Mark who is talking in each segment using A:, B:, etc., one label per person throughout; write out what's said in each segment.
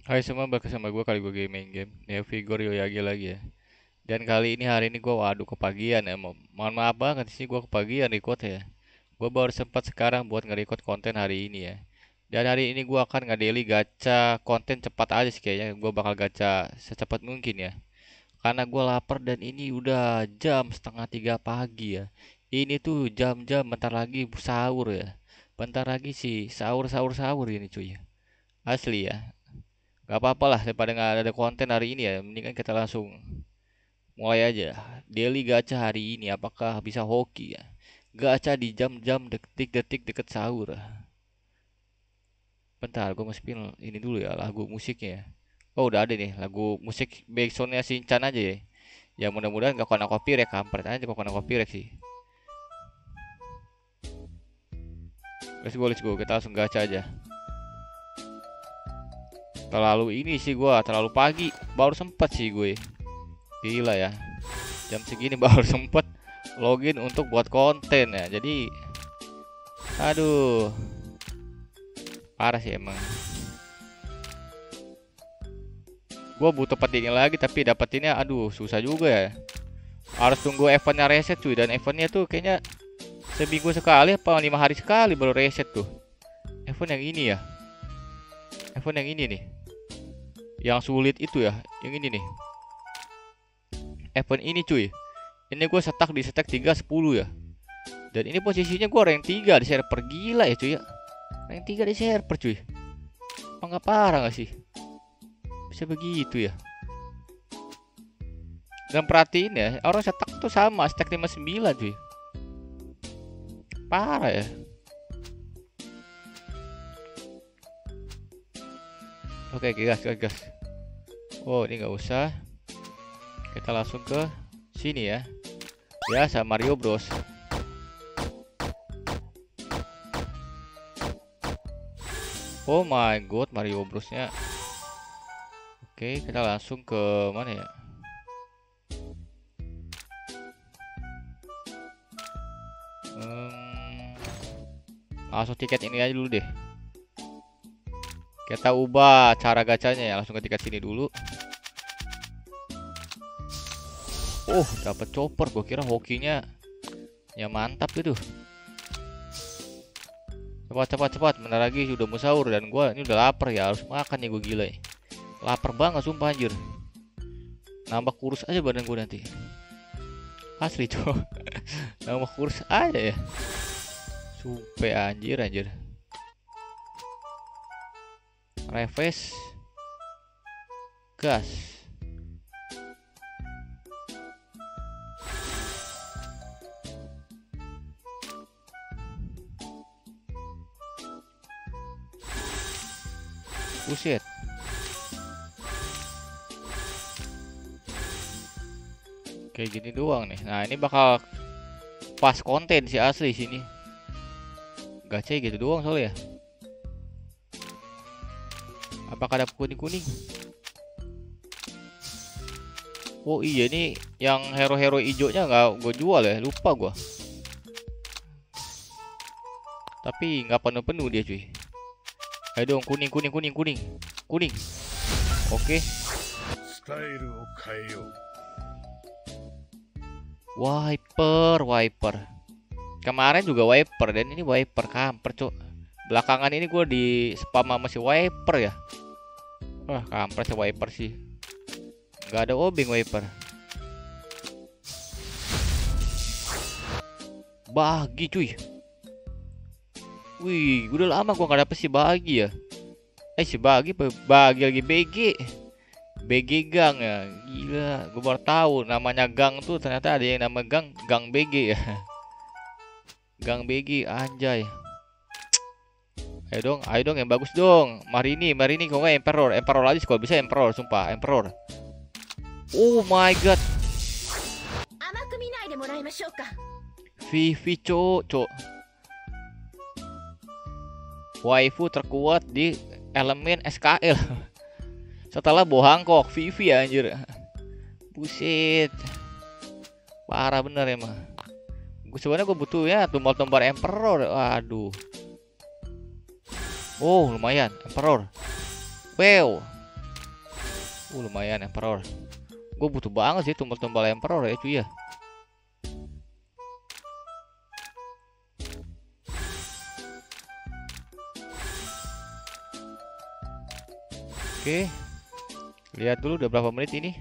A: Hai semua, balik sama gue kali gue main game Neo Figure Yoyagi lagi ya. Dan hari ini gue waduh kepagian ya. Mohon maaf banget sih gue kepagian record ya. Gue baru sempat sekarang buat nge-record konten hari ini ya. Dan hari ini gue akan nge-daily gacha konten cepat aja sih kayaknya. Gue bakal gacha secepat mungkin ya. Karena gue lapar dan ini udah jam setengah 3 pagi ya. Ini tuh jam-jam bentar lagi sahur ya. Bentar lagi sih sahur ini cuy. Asli ya. Gak apa-apa lah daripada nggak ada konten hari ini ya. Mendingan kita langsung mulai aja. Daily gacha hari ini apakah bisa hoki ya? Gacha di jam-jam detik-detik deket sahur. Bentar, gue masukin ini dulu ya lagu musiknya ya. Oh udah ada nih lagu musik backsoundnya Shinchan aja ya. Ya mudah-mudahan gak kena copyright, kampret aja kok kena copyright sih. Let's go, kita langsung gacha aja. Terlalu ini sih gua, terlalu pagi. Baru sempet sih gue. Gila ya. Jam segini baru sempet login untuk buat konten ya. Jadi aduh, parah sih emang. Gue butuh petinnya lagi tapi dapetinnya aduh susah juga ya. Harus tunggu eventnya reset cuy, dan eventnya tuh kayaknya seminggu sekali apa 5 hari sekali baru reset tuh. Event yang ini ya. Event yang ini nih. Yang sulit itu ya, yang ini nih. Event ini cuy. Ini gue setak di stack 310 ya. Dan ini posisinya gue rank 3 di server, gila ya cuy ya. Rank 3 di server cuy. Apa nggak parah gak sih? Bisa begitu ya. Dan perhatiin ya, orang setak tuh sama stack 59 cuy. Parah ya. Oke gas. Oh ini nggak usah. Kita langsung ke sini ya. Biasa Mario Bros. Oh my god, Mario Brosnya. Oke, kita langsung ke mana ya? Langsung tiket ini aja dulu deh. Kita ubah cara gacanya ya, langsung ke tiket sini dulu. Oh, dapat chopper. Gue kira hokinya ya mantap itu. Cepat. Bentar lagi udah mau sahur dan gue ini udah lapar ya, harus makan ya gue, gila ya. Lapar banget sumpah anjir. Nambah kurus aja badan gue nanti. Asli cow. Nambah kurus aja ya. Sumpah anjir. Reves. Gas. Buset. Kayak gini doang nih. Nah, ini bakal pas konten sih asli sini. Gacha gitu doang soalnya ya. Apakah ada kuning-kuning? Oh iya, nih yang hero-hero hijaunya nggak gue jual ya, lupa gue. Tapi nggak penuh-penuh dia cuy. Ayo dong, kuning. Oke. Wiper. Kemarin juga wiper dan ini wiper kamper cok. Belakangan ini gue di spam sama si wiper ya. Wah kampret si wiper sih. Gak ada obeng wiper. Bagi cuy. Wih, udah lama gua gak dapet si bagi ya. Si bagi lagi BG gang ya. Gila, gua baru tahu namanya gang tuh ternyata ada yang nama gang BG ya. Gang BG anjay. Ayo dong yang bagus dong. Marini kok nggak Emperor aja kalau bisa Emperor, sumpah Emperor. Oh my god. Vivi cok. Waifu terkuat di elemen SKL. Setelah Bohangkok, Vivi anjir. Buset. Parah bener emang. Sebenarnya gue butuh ya tumbal-tumbal Emperor. Waduh. Oh lumayan Emperor. Wow. Lumayan Emperor. Gue butuh banget sih tumbal-tumbal Emperor ya cuy ya. Oke. Lihat dulu udah berapa menit ini.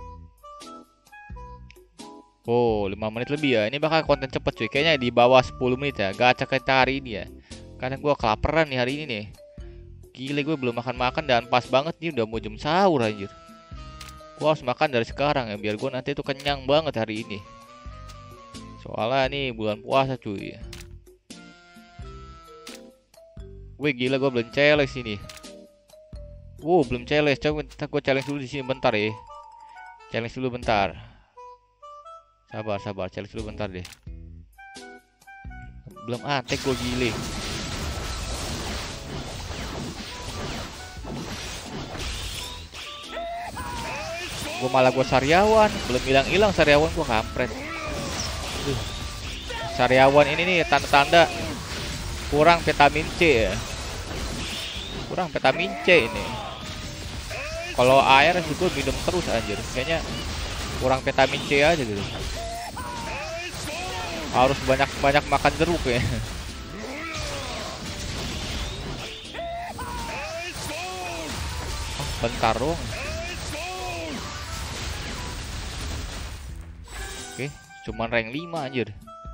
A: Oh, 5 menit lebih ya. Ini bakal konten cepet cuy. Kayaknya di bawah 10 menit ya. Gacha kita hari ini ya. Karena gue kelaparan nih hari ini nih. Gile, gue belum makan-makan dan pas banget nih udah mau jam sahur anjir. Gue harus makan dari sekarang ya biar gue nanti tuh kenyang banget hari ini. Soalnya nih bulan puasa cuy. Gue gila, gue belum challenge sini. Belum challenge. Coba gue challenge dulu di sini bentar ya. Challenge dulu bentar. Sabar, challenge dulu bentar deh. Belum antek gue gile. Gue malah gue sariawan, belum hilang sariawan gue kampret. Sariawan ini nih tanda-tanda kurang vitamin C ya. Kurang vitamin C ini. Kalau air sih gue minum terus anjir. Kayaknya kurang vitamin C aja gitu. Harus banyak makan jeruk ya. Bentar dong. Oke, cuman rank 5 anjir.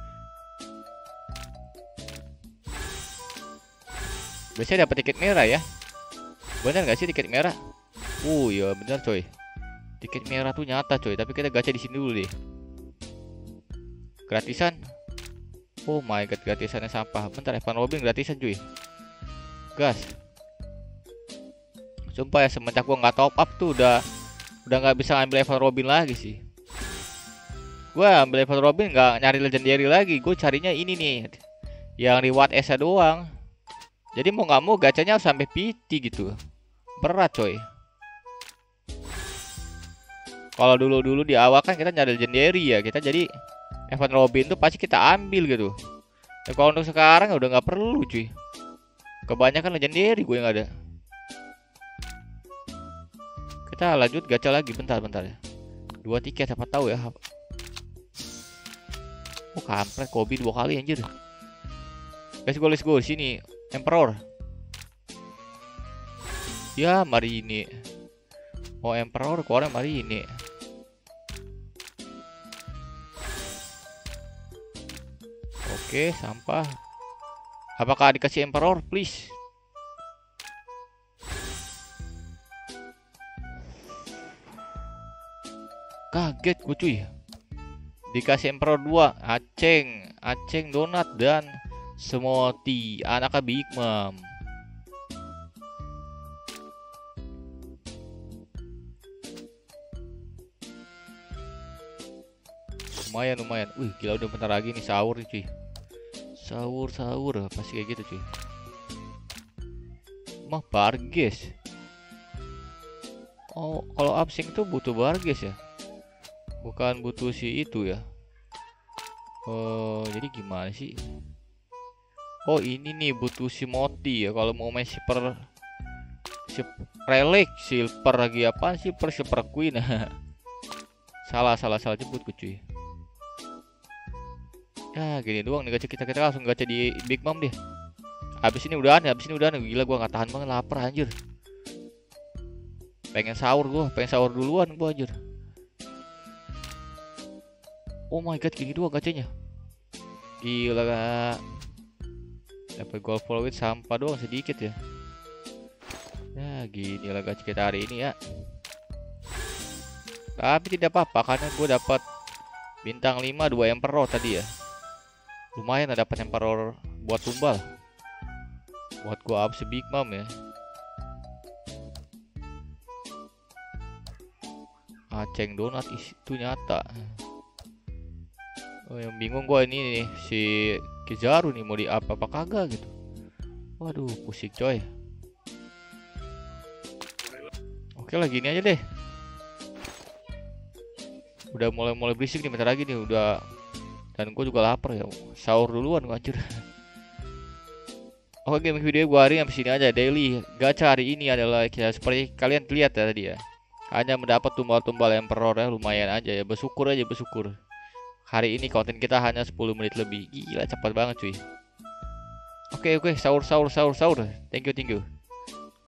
A: Biasanya dapat tiket merah ya. Bener gak sih tiket merah? Iya bener coy. Tiket merah tuh nyata coy, tapi kita gacha di sini dulu deh. Gratisan. Oh my god, gratisannya sampah. Bentar, Evan Robin gratisan cuy. Gas. Sumpah ya, semenjak gua nggak top up tuh udah nggak bisa ngambil Evan Robin lagi sih. Gua ambil Evan Robin nggak nyari legendary lagi. Gue carinya ini nih, yang reward Esa doang. Jadi mau nggak mau gacanya harus sampai PT gitu. Berat coy. Kalau dulu di awal kan kita nyari legendary ya, kita jadi Evan Robin tuh pasti kita ambil gitu. Ya, kalau untuk sekarang udah nggak perlu cuy. Kebanyakan legendary gue yang ada. Kita lanjut gacha lagi, bentar ya. 2 tiket siapa tahu ya. Oh kampret, Kobe 2 kali anjir. Let's go sini Emperor. Ya mari ini. Oh Emperor keluar mari ini. Oke, sampah. Apakah dikasih Emperor, please? Kaget gue cuy. Dikasih Emperor 2, Aceng, Donat dan Smoti, anaknya Big Mom. Lumayan. Wih, gila udah bentar lagi nih sahur nih cuy. Sahur pasti kayak gitu cuy. Mah Barges. Oh, kalau absing tuh butuh Barges ya. Bukan butuh si itu ya. Oh, jadi gimana sih? Oh, ini nih butuh si Moti ya kalau mau main super relic silver lagi apa sih super queen. salah jemput cuy. Ya gini doang nih gacha kita langsung gacha di Big Mom deh. Habis ini udahan. Gila gua nggak tahan banget, lapar anjir. Pengen sahur duluan gua anjir. Oh my god, gini doang gacanya. Gila gak. Dapat gold follow sampah doang sedikit ya. Ya gini lah gacha kita hari ini ya. Tapi tidak apa-apa karena gue dapat bintang 5 2 Emperor tadi ya. Lumayan lah dapat Emperor buat tumbal. Buat gua up Big Mom ya. Aceng Donat itu nyata. Oh, yang bingung gua ini nih si Kizaru nih mau di apa kagak gitu. Waduh, pusing coy. Oke lah gini aja deh. Udah mulai berisik nih bentar lagi nih udah. Dan gue juga lapar ya. Sahur duluan gue anjir. Oke, game video gue hari ini sampai sini aja. Daily gacha hari ini adalah seperti kalian lihat ya tadi ya. Hanya mendapat tumbal-tumbal emperor ya, lumayan aja ya. Bersyukur aja, bersyukur. Hari ini konten kita hanya 10 menit lebih. Gila, cepat banget cuy. Oke, oke, sahur, sahur, sahur, sahur. Thank you, thank you.